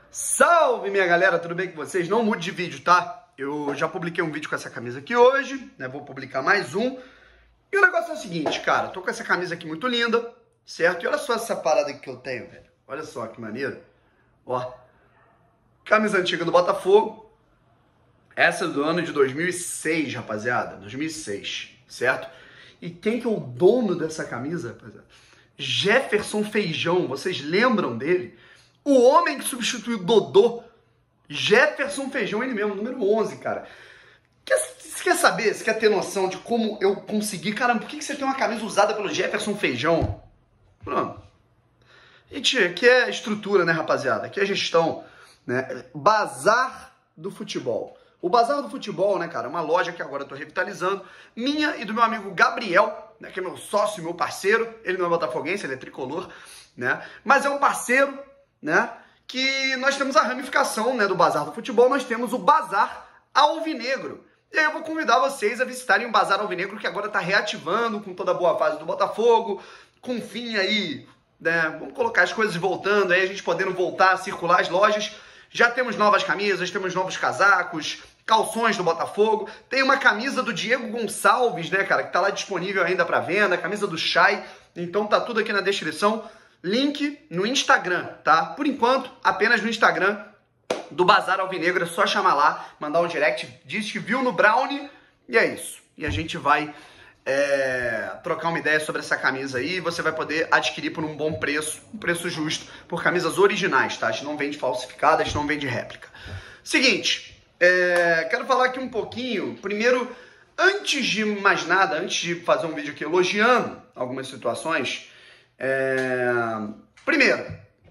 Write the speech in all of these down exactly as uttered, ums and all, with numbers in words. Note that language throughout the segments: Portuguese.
Salve, minha galera, tudo bem com vocês? Não mude de vídeo, tá? Eu já publiquei um vídeo com essa camisa aqui hoje, né? Vou publicar mais um. E o negócio é o seguinte, cara, tô com essa camisa aqui muito linda, certo? E olha só essa parada aqui que eu tenho, velho. Olha só que maneiro. Ó, camisa antiga do Botafogo. Essa é do ano de dois mil e seis, rapaziada. dois mil e seis, certo? E quem que é o dono dessa camisa, rapaziada? Jefferson Feijão, vocês lembram dele? O homem que substituiu Dodô, Jefferson Feijão, ele mesmo, número onze, cara. Quer, você quer saber, você quer ter noção de como eu consegui? Caramba, por que você tem uma camisa usada pelo Jefferson Feijão? Pronto. Gente, aqui é estrutura, né, rapaziada? Aqui é gestão, né? Bazar do futebol. O Bazar do Futebol, né, cara, é uma loja que agora eu tô revitalizando, minha e do meu amigo Gabriel, né, que é meu sócio, meu parceiro. Ele não é botafoguense, ele é tricolor, né? Mas é um parceiro, né, que nós temos a ramificação, né, do Bazar do Futebol, nós temos o Bazar Alvinegro. E aí eu vou convidar vocês a visitarem o Bazar Alvinegro, que agora tá reativando com toda a boa fase do Botafogo, com fim aí, né, vamos colocar as coisas voltando, aí a gente podendo voltar a circular as lojas. Já temos novas camisas, temos novos casacos, calções do Botafogo. Tem uma camisa do Diego Gonçalves, né, cara, que tá lá disponível ainda para venda, a camisa do Chay. Então tá tudo aqui na descrição. Link no Instagram, tá? Por enquanto, apenas no Instagram do Bazar Alvinegro. É só chamar lá, mandar um direct, diz que viu no Brownie, e é isso. E a gente vai é, trocar uma ideia sobre essa camisa aí. Você vai poder adquirir por um bom preço, um preço justo, por camisas originais, tá? A gente não vende falsificada, a gente não vende réplica. Seguinte, é, quero falar aqui um pouquinho, primeiro, antes de mais nada, antes de fazer um vídeo aqui elogiando algumas situações. É... Primeiro,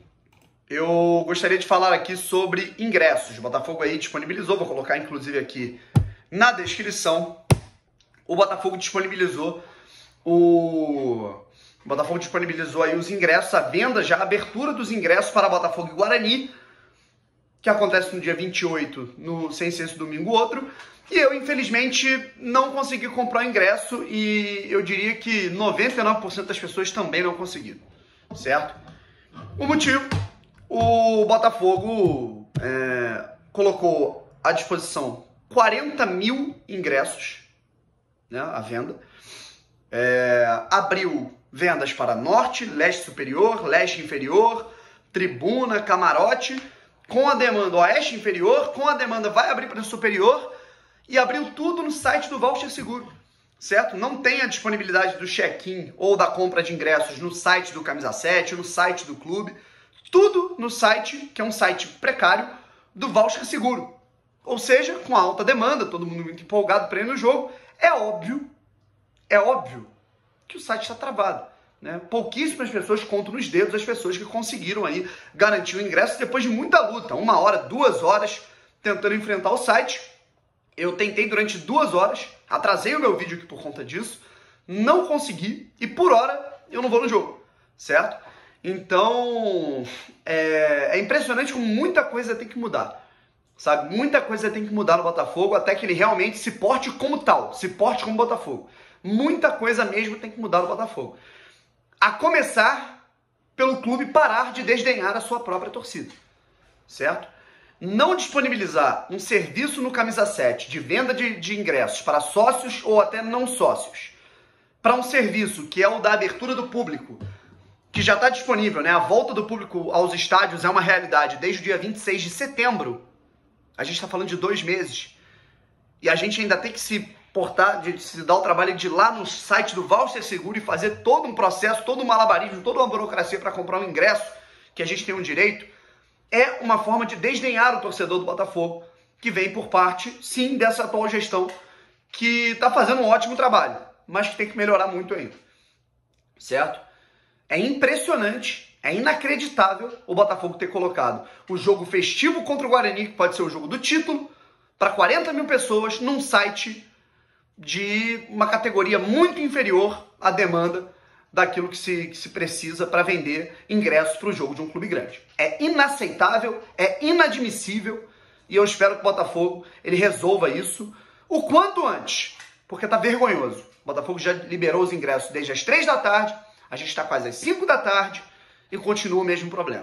eu gostaria de falar aqui sobre ingressos. O Botafogo aí disponibilizou, vou colocar inclusive aqui na descrição. O Botafogo disponibilizou o... o Botafogo disponibilizou aí os ingressos, a venda já, a abertura dos ingressos para Botafogo e Guarani, que acontece no dia vinte e oito, no Sem Senso domingo outro. E eu, infelizmente, não consegui comprar o ingresso e eu diria que noventa e nove por cento das pessoas também não conseguiram, certo? O motivo, o Botafogo é, colocou à disposição quarenta mil ingressos, né, à venda, é, abriu vendas para Norte, Leste Superior, Leste Inferior, Tribuna, Camarote, com a demanda Oeste Inferior, com a demanda vai abrir para Superior, e abriu tudo no site do Voucher Seguro, certo? Não tem a disponibilidade do check-in ou da compra de ingressos no site do Camisa sete, no site do clube. Tudo no site, que é um site precário, do Voucher Seguro. Ou seja, com alta demanda, todo mundo muito empolgado para ir no jogo, é óbvio, é óbvio que o site está travado, né? Pouquíssimas pessoas, contam nos dedos as pessoas que conseguiram aí garantir o ingresso depois de muita luta. Uma hora, duas horas tentando enfrentar o site. Eu tentei durante duas horas, atrasei o meu vídeo aqui por conta disso, não consegui e por hora eu não vou no jogo, certo? Então, é, é impressionante como muita coisa tem que mudar, sabe? Muita coisa tem que mudar no Botafogo até que ele realmente se porte como tal, se porte como Botafogo. Muita coisa mesmo tem que mudar no Botafogo. A começar pelo clube parar de desdenhar a sua própria torcida, certo? Não disponibilizar um serviço no Camisa sete de venda de, de ingressos para sócios ou até não sócios, para um serviço que é o da abertura do público, que já está disponível, né? A volta do público aos estádios é uma realidade desde o dia vinte e seis de setembro. A gente está falando de dois meses. E a gente ainda tem que se portar, de se dar o trabalho de ir lá no site do Voucher Seguro e fazer todo um processo, todo um malabarismo, toda uma burocracia para comprar um ingresso, que a gente tem um direito. É uma forma de desdenhar o torcedor do Botafogo, que vem por parte, sim, dessa atual gestão, que está fazendo um ótimo trabalho, mas que tem que melhorar muito ainda, certo? É impressionante, é inacreditável o Botafogo ter colocado o jogo festivo contra o Guarani, que pode ser o jogo do título, para quarenta mil pessoas num site de uma categoria muito inferior à demanda daquilo que se, que se precisa para vender ingressos para o jogo de um clube grande. É inaceitável, é inadmissível, e eu espero que o Botafogo ele resolva isso o quanto antes, porque está vergonhoso. O Botafogo já liberou os ingressos desde as três da tarde, a gente está quase às cinco da tarde e continua o mesmo problema.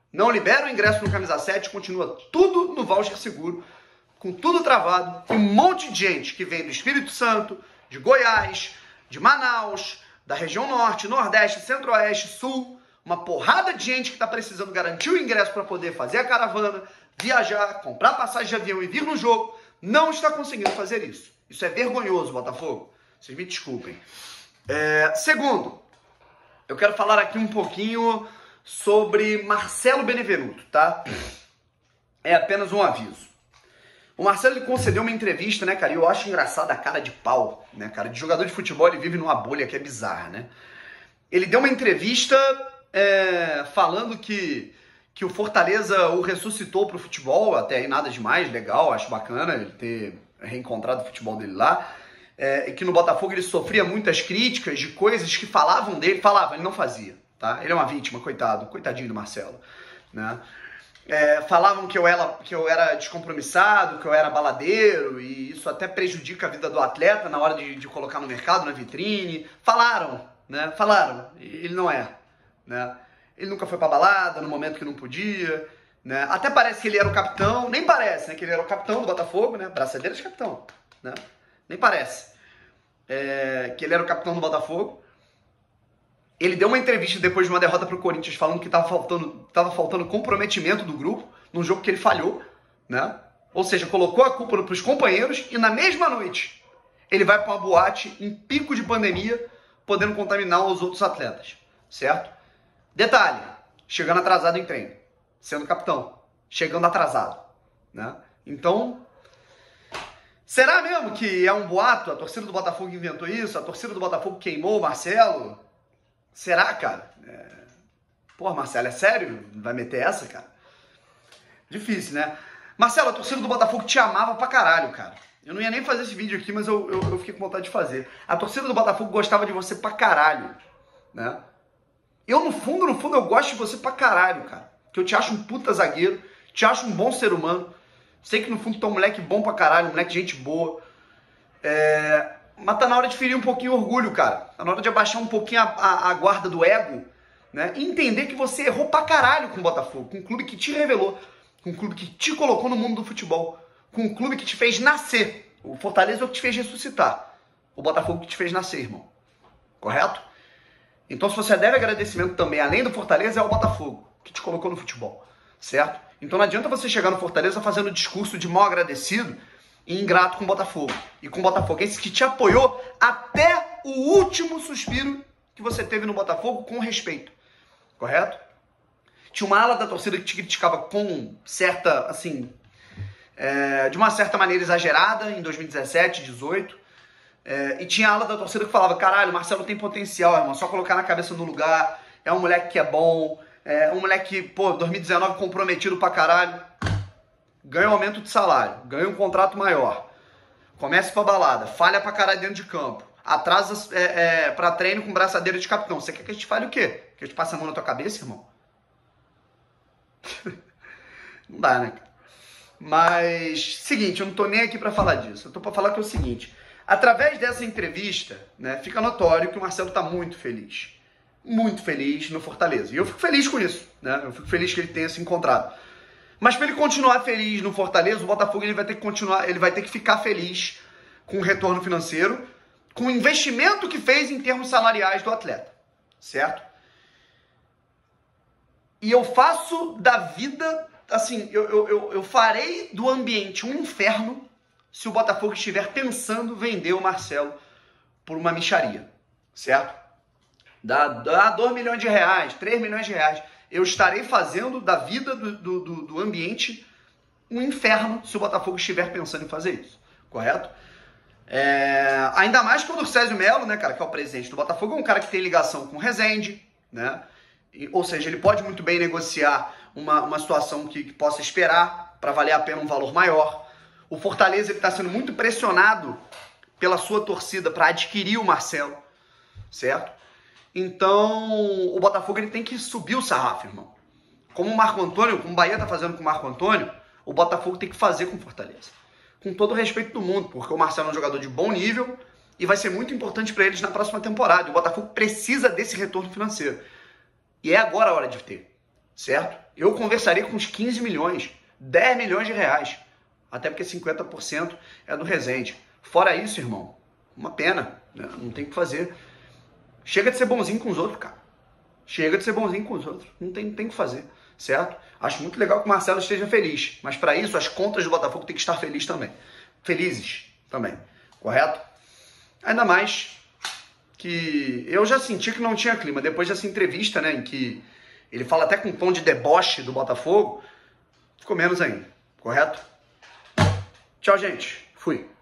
Não libera o ingresso no Camisa sete, continua tudo no voucher seguro, com tudo travado, e um monte de gente que vem do Espírito Santo, de Goiás, de Manaus, da região Norte, Nordeste, Centro-Oeste, Sul, uma porrada de gente que está precisando garantir o ingresso para poder fazer a caravana, viajar, comprar passagem de avião e vir no jogo, não está conseguindo fazer isso. Isso é vergonhoso, Botafogo. Vocês me desculpem. É, segundo, eu quero falar aqui um pouquinho sobre Marcelo Benevenuto, tá? É apenas um aviso. O Marcelo, ele concedeu uma entrevista, né, cara? E eu acho engraçado a cara de pau, né, cara? De jogador de futebol, ele vive numa bolha que é bizarra, né? Ele deu uma entrevista é, falando que, que o Fortaleza o ressuscitou pro futebol, até aí nada demais, legal, acho bacana ele ter reencontrado o futebol dele lá. É, e que no Botafogo ele sofria muitas críticas de coisas que falavam dele, falavam, ele não fazia, tá? Ele é uma vítima, coitado, coitadinho do Marcelo, né? É, falavam que eu, era, que eu era descompromissado, que eu era baladeiro, e isso até prejudica a vida do atleta na hora de, de colocar no mercado, na vitrine. Falaram, né? Falaram. Ele não é, né? Ele nunca foi pra balada no momento que não podia, né? Até parece que ele era o capitão, nem parece, né? Que ele era o capitão do Botafogo, né? Braçadeira de capitão, né? Nem parece. É, que ele era o capitão do Botafogo. Ele deu uma entrevista depois de uma derrota pro Corinthians falando que tava faltando, tava faltando comprometimento do grupo num jogo que ele falhou, né? Ou seja, colocou a culpa pros companheiros e na mesma noite ele vai para uma boate em pico de pandemia, podendo contaminar os outros atletas, certo? Detalhe, chegando atrasado em treino, sendo capitão, chegando atrasado, né? Então, será mesmo que é um boato? A torcida do Botafogo inventou isso? A torcida do Botafogo queimou o Marcelo? Será, cara? É... Porra, Marcelo, é sério? Vai meter essa, cara? Difícil, né? Marcelo, a torcida do Botafogo te amava pra caralho, cara. Eu não ia nem fazer esse vídeo aqui, mas eu, eu, eu fiquei com vontade de fazer. A torcida do Botafogo gostava de você pra caralho, né? Eu, no fundo, no fundo, eu gosto de você pra caralho, cara. Que eu te acho um puta zagueiro, te acho um bom ser humano. Sei que, no fundo, tu é um moleque bom pra caralho, um moleque de gente boa. É... Mas tá na hora de ferir um pouquinho o orgulho, cara. Tá na hora de abaixar um pouquinho a, a, a guarda do ego, né? E entender que você errou pra caralho com o Botafogo. Com um clube que te revelou. Com um clube que te colocou no mundo do futebol. Com um clube que te fez nascer. O Fortaleza é o que te fez ressuscitar. O Botafogo que te fez nascer, irmão. Correto? Então, se você deve agradecimento também, além do Fortaleza, é o Botafogo, que te colocou no futebol. Certo? Então não adianta você chegar no Fortaleza fazendo discurso de mal agradecido e ingrato com o Botafogo. E com o Botafoguense que te apoiou até o último suspiro que você teve no Botafogo com respeito. Correto? Tinha uma ala da torcida que te criticava com certa, assim, é, de uma certa maneira exagerada em dois mil e dezessete, dezoito. É, e tinha a ala da torcida que falava, caralho, o Marcelo tem potencial, irmão, só colocar na cabeça no lugar, é um moleque que é bom, é um moleque, pô, dois mil e dezenove comprometido pra caralho. Ganha um aumento de salário, ganha um contrato maior, começa pra balada, falha pra caralho dentro de campo, atrasa é, é, pra treino com braçadeira de capitão. Você quer que a gente fale o quê? Que a gente passe a mão na tua cabeça, irmão? Não dá, né? Mas, seguinte, eu não tô nem aqui pra falar disso. Eu tô pra falar que é o seguinte, através dessa entrevista, né, fica notório que o Marcelo tá muito feliz. Muito feliz no Fortaleza. E eu fico feliz com isso, né? Eu fico feliz que ele tenha se encontrado. Mas para ele continuar feliz no Fortaleza, o Botafogo ele vai ter que continuar, ele vai ter que ficar feliz com o retorno financeiro, com o investimento que fez em termos salariais do atleta, certo? E eu faço da vida, assim, eu, eu, eu, eu farei do ambiente um inferno se o Botafogo estiver pensando vender o Marcelo por uma mixaria, certo? Dá, dá dois milhões de reais, três milhões de reais. Eu estarei fazendo da vida do, do, do ambiente um inferno se o Botafogo estiver pensando em fazer isso, correto? É, ainda mais quando o Césio Melo, né, cara, que é o presidente do Botafogo, é um cara que tem ligação com o Rezende, né? E, ou seja, ele pode muito bem negociar uma, uma situação que, que possa esperar para valer a pena um valor maior. O Fortaleza está sendo muito pressionado pela sua torcida para adquirir o Marcelo, certo? Então, o Botafogo ele tem que subir o sarrafo, irmão. Como o Marco Antônio, como o Bahia tá fazendo com o Marco Antônio, o Botafogo tem que fazer com o Fortaleza. Com todo o respeito do mundo, porque o Marcelo é um jogador de bom nível e vai ser muito importante para eles na próxima temporada. O Botafogo precisa desse retorno financeiro. E é agora a hora de ter, certo? Eu conversaria com uns quinze milhões, dez milhões de reais, até porque cinquenta por cento é do Rezende. Fora isso, irmão, uma pena, né? Não tem o que fazer. Chega de ser bonzinho com os outros, cara. Chega de ser bonzinho com os outros, não tem, tem o que fazer, certo? Acho muito legal que o Marcelo esteja feliz, mas para isso as contas do Botafogo têm que estar felizes também. Felizes também, correto? Ainda mais que eu já senti que não tinha clima. Depois dessa entrevista, né, em que ele fala até com um tom de deboche do Botafogo, ficou menos ainda, correto? Tchau, gente. Fui.